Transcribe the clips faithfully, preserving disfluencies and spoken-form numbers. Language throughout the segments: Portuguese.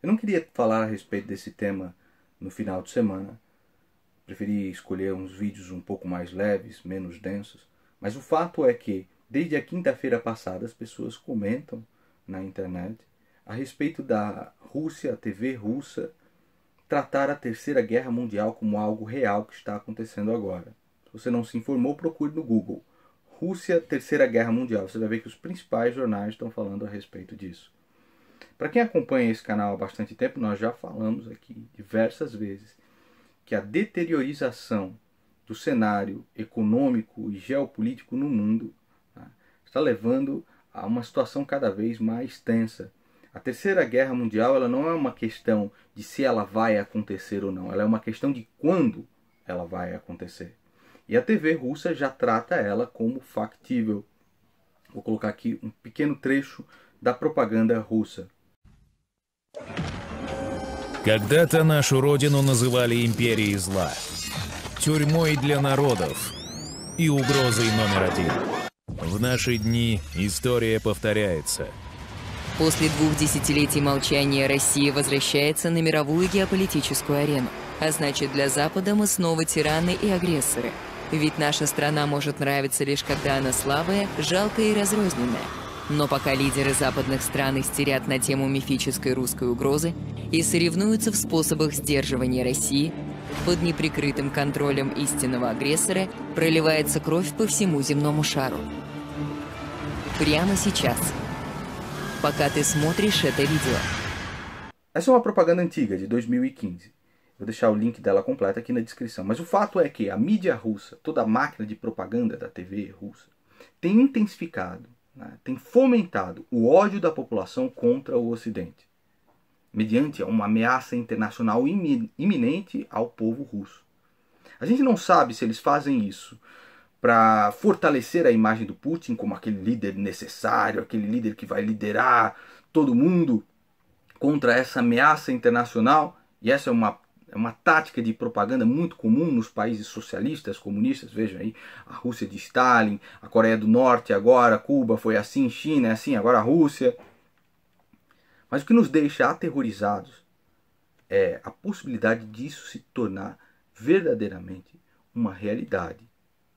Eu não queria falar a respeito desse tema no final de semana. Preferi escolher uns vídeos um pouco mais leves, menos densos. Mas o fato é que, desde a quinta-feira passada, as pessoas comentam na internet a respeito da Rússia, a T V russa, tratar a Terceira Guerra Mundial como algo real que está acontecendo agora. Se você não se informou, procure no Google. Rússia, Terceira Guerra Mundial. Você vai ver que os principais jornais estão falando a respeito disso. Para quem acompanha esse canal há bastante tempo, nós já falamos aqui diversas vezes que a deteriorização do cenário econômico e geopolítico no mundo, né, está levando a uma situação cada vez mais tensa. A Terceira Guerra Mundial ela não é uma questão de se ela vai acontecer ou não, ela é uma questão de quando ela vai acontecer. E a T V russa já trata ela como factível. Vou colocar aqui um pequeno trecho da propaganda russa. Когда-то нашу родину называли империей зла, тюрьмой для народов и угрозой номер один. В наши дни история повторяется. После двух десятилетий молчания Россия возвращается на мировую геополитическую арену. А значит, для Запада мы снова тираны и агрессоры. Ведь наша страна может нравиться лишь когда она слабая, жалкая и разрозненная. Но пока лидеры западных стран истерят на тему мифической русской угрозы и соревнуются в способах сдерживания России, под неприкрытым контролем истинного агрессора проливается кровь по всему земному шару. Прямо сейчас, пока ты смотришь это видео. Essa é uma propaganda antiga, de dois mil e quinze. Vou deixar o link dela completa aqui na descrição. Mas o fato é que a mídia russa, toda a máquina de propaganda da T V russa, tem intensificado, né, tem fomentado o ódio da população contra o Ocidente, mediante uma ameaça internacional iminente ao povo russo. A gente não sabe se eles fazem isso para fortalecer a imagem do Putin como aquele líder necessário, aquele líder que vai liderar todo mundo contra essa ameaça internacional, e essa é uma É uma tática de propaganda muito comum nos países socialistas, comunistas. Vejam aí, a Rússia de Stalin, a Coreia do Norte agora, Cuba foi assim, China é assim, agora a Rússia. Mas o que nos deixa aterrorizados é a possibilidade disso se tornar verdadeiramente uma realidade.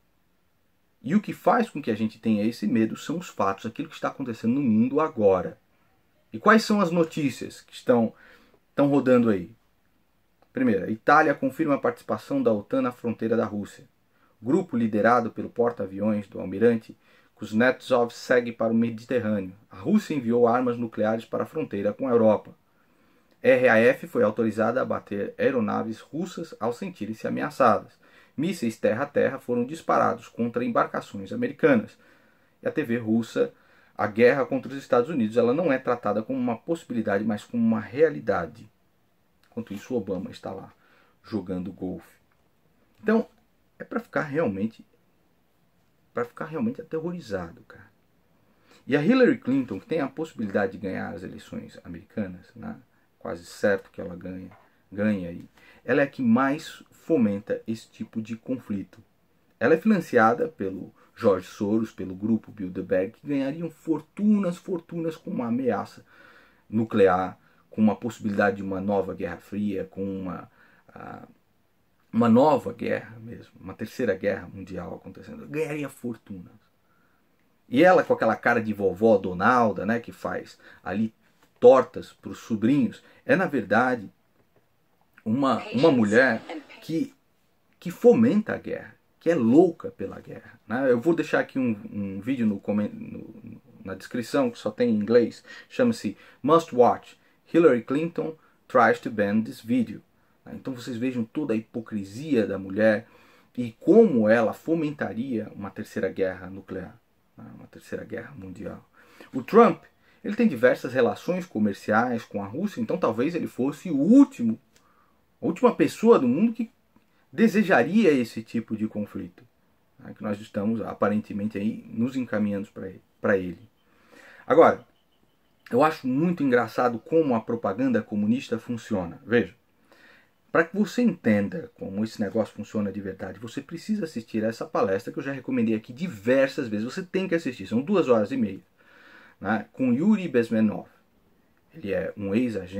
E o que faz com que a gente tenha esse medo são os fatos, aquilo que está acontecendo no mundo agora. E quais são as notícias que estão, estão rodando aí? Primeiro, a Itália confirma a participação da OTAN na fronteira da Rússia. O grupo liderado pelo porta-aviões do almirante Kuznetsov segue para o Mediterrâneo. A Rússia enviou armas nucleares para a fronteira com a Europa. R A F foi autorizada a abater aeronaves russas ao sentirem-se ameaçadas. Mísseis terra-a-terra foram disparados contra embarcações americanas. E a T V russa, a guerra contra os Estados Unidos, ela não é tratada como uma possibilidade, mas como uma realidade. Enquanto isso, o Obama está lá jogando golfe. Então, é para ficar realmente para ficar realmente aterrorizado, cara. E a Hillary Clinton, que tem a possibilidade de ganhar as eleições americanas, né? Quase certo que ela ganha, ganha aí. Ela é a que mais fomenta esse tipo de conflito. Ela é financiada pelo George Soros, pelo grupo Bilderberg, que ganhariam fortunas, fortunas com uma ameaça nuclear, com uma possibilidade de uma nova Guerra Fria, com uma, uh, uma nova guerra mesmo, uma terceira guerra mundial acontecendo. Ganharia fortunas. E ela, com aquela cara de vovó Donalda, né, que faz ali tortas para os sobrinhos, é na verdade uma, uma mulher que, que fomenta a guerra, que é louca pela guerra. Né? Eu vou deixar aqui um, um vídeo no, no, na descrição, que só tem em inglês, chama-se Must Watch. Hillary Clinton tries to ban this video. Então vocês vejam toda a hipocrisia da mulher e como ela fomentaria uma terceira guerra nuclear, uma terceira guerra mundial. O Trump, ele tem diversas relações comerciais com a Rússia, então talvez ele fosse o último, a última pessoa do mundo que desejaria esse tipo de conflito, né, que nós estamos aparentemente aí nos encaminhando para ele, para ele. Agora, eu acho muito engraçado como a propaganda comunista funciona. Veja, para que você entenda como esse negócio funciona de verdade, você precisa assistir a essa palestra que eu já recomendei aqui diversas vezes. Você tem que assistir, são duas horas e meia, né, com Yuri Bezmenov. Ele é um ex-agente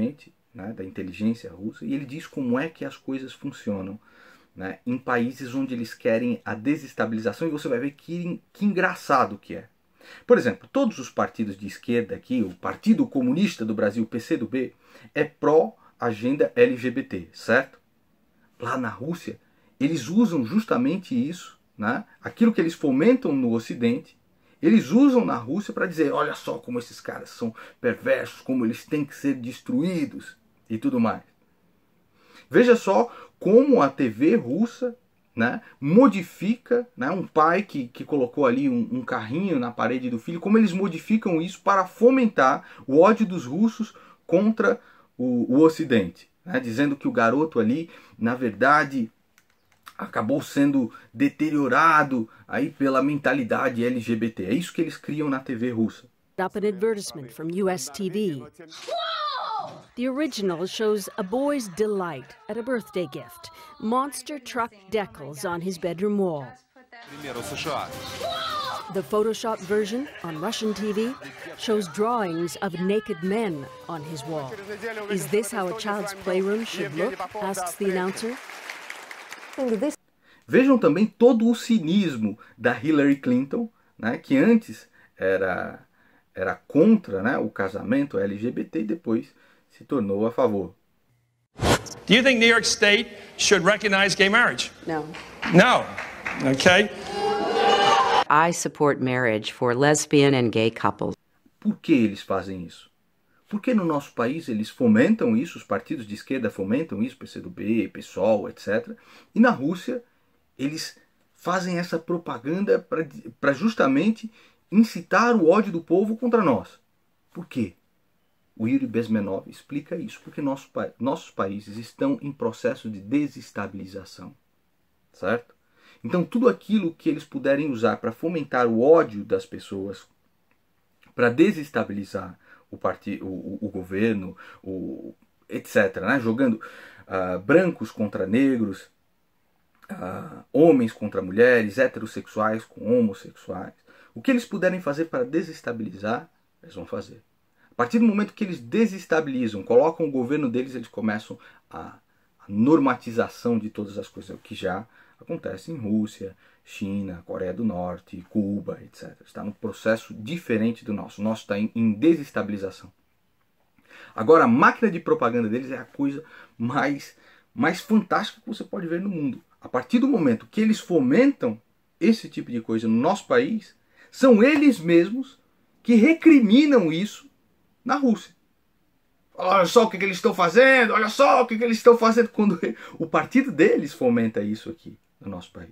né, da inteligência russa, e ele diz como é que as coisas funcionam, né, em países onde eles querem a desestabilização, e você vai ver que, que engraçado que é. Por exemplo, todos os partidos de esquerda aqui, o Partido Comunista do Brasil, o P C do B, é pró-agenda L G B T, certo? Lá na Rússia, eles usam justamente isso, né, aquilo que eles fomentam no Ocidente, eles usam na Rússia para dizer, olha só como esses caras são perversos, como eles têm que ser destruídos e tudo mais. Veja só como a T V russa, né, modifica, né, um pai que, que colocou ali um, um carrinho na parede do filho, como eles modificam isso para fomentar o ódio dos russos contra o, o Ocidente, né, dizendo que o garoto ali, na verdade, acabou sendo deteriorado aí pela mentalidade L G B T. É isso que eles criam na T V russa. Up an advertisement from U S T V. The original shows a boy's delight at a birthday gift. Monster truck decals on his bedroom wall. The Photoshop version on Russian T V shows drawings of naked men on his wall. Is this how a child's playroom should look? Asks the announcer. Vejam também todo o cinismo da Hillary Clinton, né, que antes era, era contra, né, o casamento L G B T e depois se tornou a favor. Do you think New York State should recognize gay marriage? No. No. Okay. I support marriage for lesbian and gay couples. Por que eles fazem isso? Porque no nosso país eles fomentam isso, os partidos de esquerda fomentam isso, P C do B, PSOL, etcétera. E na Rússia eles fazem essa propaganda para justamente incitar o ódio do povo contra nós. Por quê? O Yuri Bezmenov explica isso, porque nosso, nossos países estão em processo de desestabilização, certo? Então tudo aquilo que eles puderem usar para fomentar o ódio das pessoas, para desestabilizar o, partido, o, o governo, o, etcétera, né? Jogando uh, brancos contra negros, uh, homens contra mulheres, heterossexuais com homossexuais. O que eles puderem fazer para desestabilizar, eles vão fazer. A partir do momento que eles desestabilizam, colocam o governo deles, eles começam a, a normatização de todas as coisas, o que já acontece em Rússia, China, Coreia do Norte, Cuba, etcétera. Está num processo diferente do nosso. O nosso está em, em desestabilização. Agora, a máquina de propaganda deles é a coisa mais, mais fantástica que você pode ver no mundo. A partir do momento que eles fomentam esse tipo de coisa no nosso país, são eles mesmos que recriminam isso na Rússia. Olha só o que, que eles estão fazendo, olha só o que, que eles estão fazendo, quando o partido deles fomenta isso aqui no nosso país.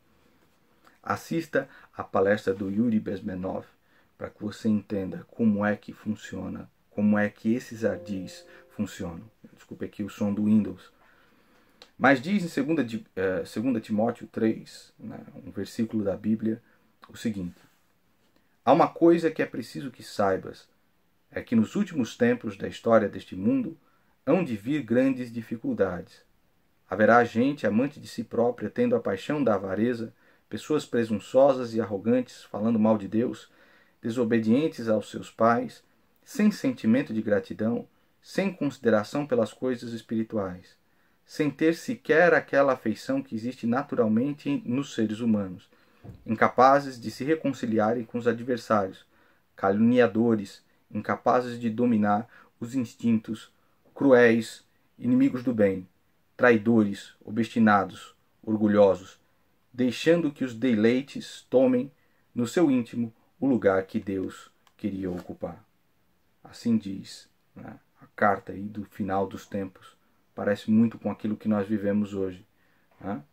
Assista a palestra do Yuri Bezmenov para que você entenda como é que funciona, como é que esses ardis funcionam. Desculpe aqui o som do Windows. Mas diz em dois Timóteo três, né, um versículo da Bíblia, o seguinte: há uma coisa que é preciso que saibas, é que nos últimos tempos da história deste mundo hão de vir grandes dificuldades. Haverá gente amante de si própria, tendo a paixão da avareza, pessoas presunçosas e arrogantes, falando mal de Deus, desobedientes aos seus pais, sem sentimento de gratidão, sem consideração pelas coisas espirituais, sem ter sequer aquela afeição que existe naturalmente nos seres humanos, incapazes de se reconciliarem com os adversários, caluniadores, incapazes de dominar os instintos, cruéis, inimigos do bem, traidores, obstinados, orgulhosos, deixando que os deleites tomem no seu íntimo o lugar que Deus queria ocupar. Assim diz, né, a carta aí do final dos tempos. Parece muito com aquilo que nós vivemos hoje, né?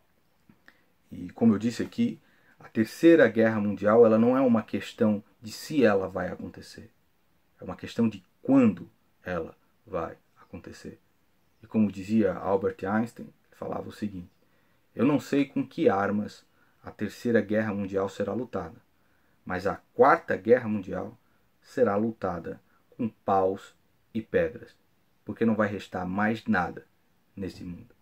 E como eu disse aqui, a terceira guerra mundial ela não é uma questão de se ela vai acontecer. É uma questão de quando ela vai acontecer. E como dizia Albert Einstein, ele falava o seguinte: eu não sei com que armas a terceira guerra mundial será lutada, mas a quarta guerra mundial será lutada com paus e pedras, porque não vai restar mais nada nesse mundo.